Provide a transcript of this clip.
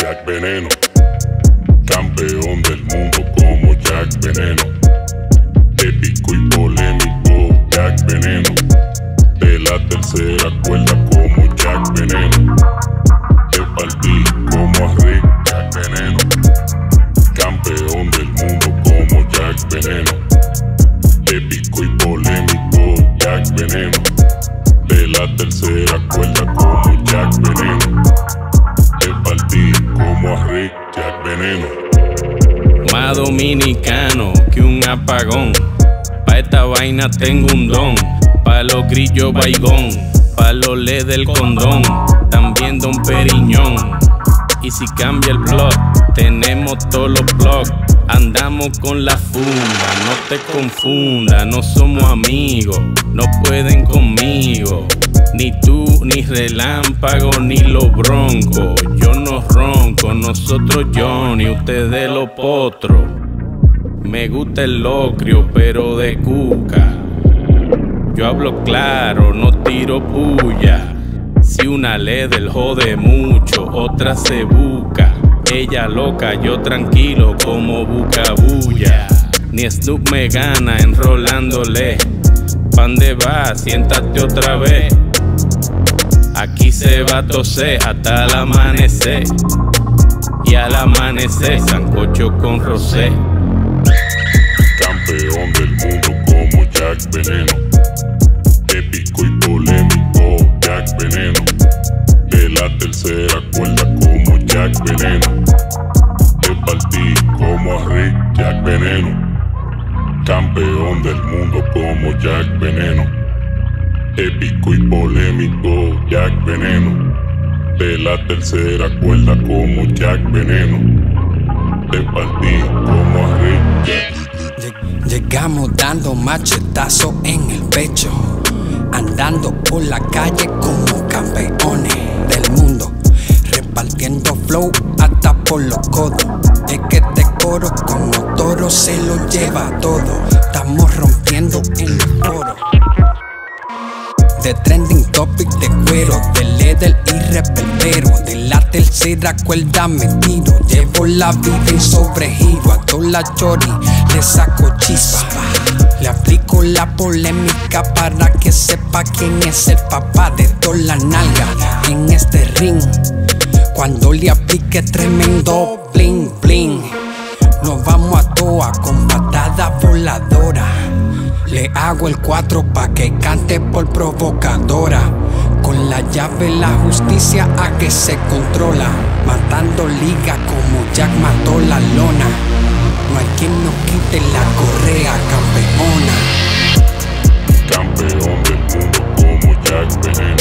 Jack Veneno, campeón del mundo como Jack Veneno, épico y polémico Jack Veneno, de la tercera cuerda como Jack Veneno, te partí como a Rick Jack Veneno, campeón del mundo como Jack Veneno, épico y polémico Jack Veneno, de la tercera cuerda como Jack Veneno, te partí como a Rick Jack Veneno. Más dominicano que un apagón, pa' esta vaina tengo un don, pa' los grillos baigón, pa' los le del condón, también Don Periñón. Y si cambia el blog, tenemos todos los blogs, andamos con la funda, no te confundas, no somos amigos, no pueden conmigo, ni tú, ni Relámpago, ni los Broncos. Yo no ronco, nosotros Johnny, ustedes los potros. Me gusta el locrio, pero de cuca. Yo hablo claro, no tiro puya. Si una le del jode mucho, otra se busca. Ella loca, yo tranquilo como bucabulla. Ni Snoop me gana enrolándole. ¿Pan de va? Siéntate otra vez. Aquí se va a toser hasta el amanecer. Y al amanecer, sancocho con rosé. Campeón del mundo como Jack Veneno, épico y polémico Jack Veneno, de la tercera cuerda como Jack Veneno, te partí como a Rick Jack Veneno, campeón del mundo como Jack Veneno, épico y polémico Jack Veneno, de la tercera cuerda como Jack Veneno, te partí como a Rick Jack. Llegamos dando machetazo en el pecho, andando por la calle como campeones del mundo, repartiendo flow hasta por los codos. Es que este coro como toro se lo lleva todo. Estamos rompiendo en el foro, de trending topic de cuero, de leather y reperpero, de la tercera cuerda me tiro. Llevo la vida en sobregiro, a toda la chori le saco chispa. Le aplico la polémica para que sepa quién es el papá de toda la nalga en este ring. Cuando le aplique tremendo bling bling, nos vamos a toa con patada voladora. Le hago el 4 pa' que cante por provocadora. Con la llave la justicia a que se controla, matando liga como Jack mató la lona. No hay quien nos quite la correa, campeona. Campeón del mundo como Jack Veneno,